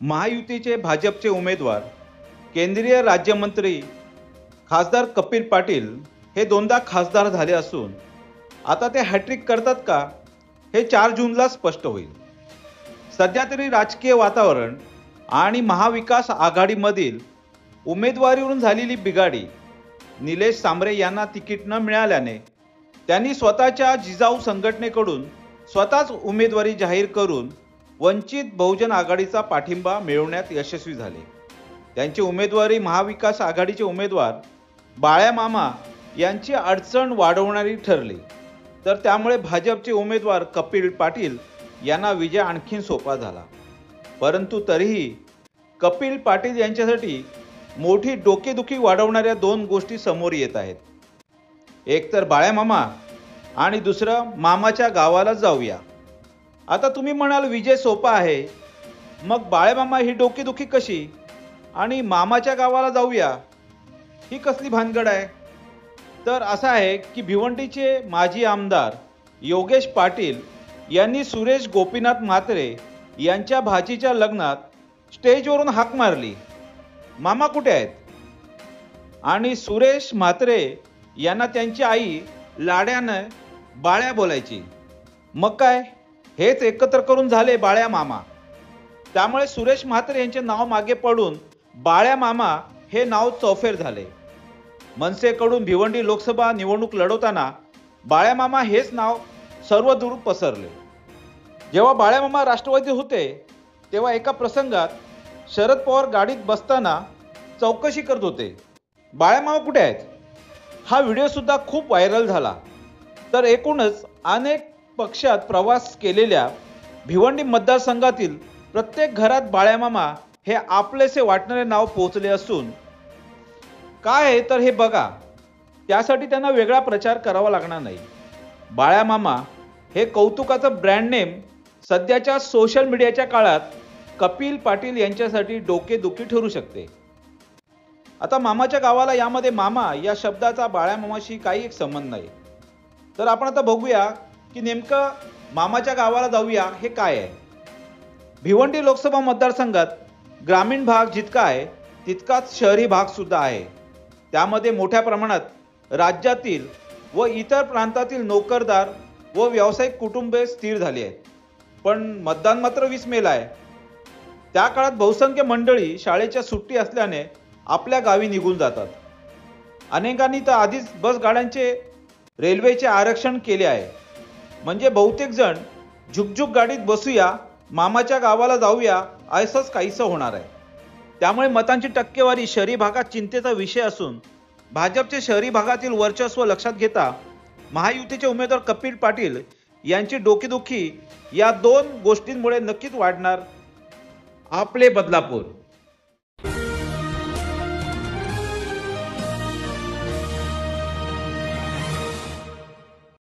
महायुतीचे भाजपचे उमेदवार केंद्रीय राज्यमंत्री खासदार कपिल पाटील हे दोनदा खासदार झाले असून आता ते हॅट्रिक करतात का हे 4 जूनला स्पष्ट होईल। सध्या तरी राजकीय वातावरण आणि महाविकास आघाडीमधील उमेदवारीवरून झालेली बिघाडी निलेश सांबरे यांना तिकीट न मिळाल्याने त्यांनी स्वतःच्या जिजाऊ संघटनेकडून स्वतःच उमेदवारी जाहीर करून वंचित बहुजन आघाडीचा पाठिंबा मिळवण्यात यशस्वी झाले। त्यांची उमेदवारी महाविकास आघाडीचे उमेदवार बाळ्या मामा यांची अडचण वाढवणारी ठरली, तर त्यामुळे भाजपचे उमेदवार कपिल पाटील यांना विजय आणखीन सोपा झाला। परंतु तरीही कपिल पाटील यांच्यासाठी मोठी डोकेदुखी वाढवणाऱ्या 2 गोष्टी समोर येत आहेत। एक तर बाळ्या मामा आणि दुसरं मामाच्या गावाला जाऊया। आता तुम्ही म्हणाल विजय सोपा आहे, मग बाळ्या मामा ही डोकेदुखी कशी आणि मामाच्या गावाला जाऊया ही कसली भानगड आहे? तर असं आहे की भिवंडीचे माजी आमदार योगेश पाटील यांनी सुरेश गोपीनाथ म्हात्रे यांच्या भाचीच्या लग्नात स्टेजवरून हाक मारली, मामा कुठे आहेत? आणि सुरेश म्हात्रे यांना त्यांची आई लाड्यानं बाळ्या बोलायची। मग काय, हेच एकत्र करून झाले बाळ्या मामा। त्यामुळे सुरेश म्हात्रे यांचे नाव मागे पडून बाळ्या मामा हे नाव चौफेर झाले। मनसेकडून भिवंडी लोकसभा निवडणूक लढवताना बाळ्या मामा हेच नाव सर्वदूर पसरले। जेव्हा बाळ्या मामा राष्ट्रवादी होते तेव्हा एका प्रसंगात शरद पवार गाडीत बसताना चौकशी करत होते, बाळ्या मामा कुठे आहेत? हा व्हिडिओ सुद्धा खूप व्हायरल झाला। तर एकूणच अनेक पक्षात प्रवास केलेल्या भिवंडी मतदारसंघातील प्रत्येक घरात बाळ्या मामा हे आपलेसे वाटणारे नाव पोहोचले असून काय आहे तर हे बघा, त्यासाठी त्यांना वेगळा प्रचार करावा लागणार नाही। बाळ्या मामा हे कौतुकाचं ब्रँड नेम सध्याच्या सोशल मीडियाच्या काळात कपिल पाटील यांच्यासाठी डोकेदुखी ठरू शकते। आता मामाच्या गावाला यामध्ये मामा या शब्दाचा बाळ्या मामाशी काही एक संबंध नाही। तर आपण आता बघूया की नेमकं मामाच्या गावाला जाऊया हे काय आहे। भिवंडी लोकसभा मतदारसंघात ग्रामीण भाग जितका आहे तितकाच शहरी भाग सुद्धा आहे। त्यामध्ये मोठ्या प्रमाणात राज्यातील व इतर प्रांतातील नोकरदार व व्यावसायिक कुटुंबे स्थिर झाली आहेत। पण मतदान मात्र 20 मेला आहे। त्या काळात बहुसंख्य मंडळी शाळेच्या सुट्टी असल्याने आपल्या गावी निघून जातात। अनेकांनी तर आधीच बस गाड्यांचे रेल्वेचे आरक्षण केले आहे। म्हणजे बहुतेक जण झुकझुक गाडीत बसूया मामाच्या गावाला जाऊया असंच काहीसं होणार आहे। त्यामुळे मतांची टक्केवारी शहरी भागात चिंतेचा विषय असून भाजपचे शहरी भागातील वर्चस्व लक्षात घेता महायुतीचे उमेदवार कपिल पाटील यांची डोकेदुखी या 2 गोष्टींमुळे नक्कीच वाढणार। आपले बदलापूर।